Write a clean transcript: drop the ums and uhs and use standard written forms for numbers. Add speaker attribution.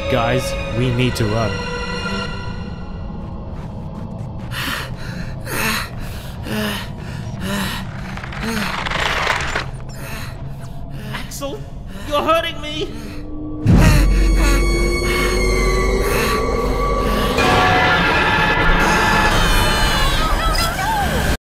Speaker 1: Guys, we need to run.
Speaker 2: Axel, you're hurting me!